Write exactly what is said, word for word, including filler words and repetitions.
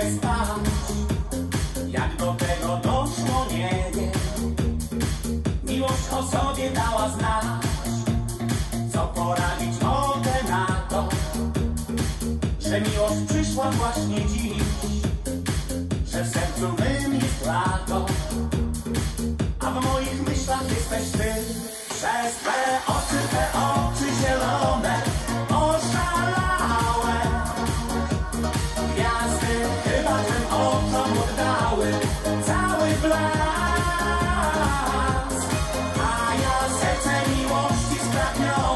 mogę spać. Jak do tego doszło, nie wiem. Miłość o sobie dała znać. Co poradzić mogę na to, że miłość przyszła właśnie dziś, że w sercu mym jest lato, a w moich myślach jesteś ty. Przez twe oczy, te oczy zielone, oszalałe. Gwiazdy chyba tym oczom oddały cały blask, a ja serce miłości spragnione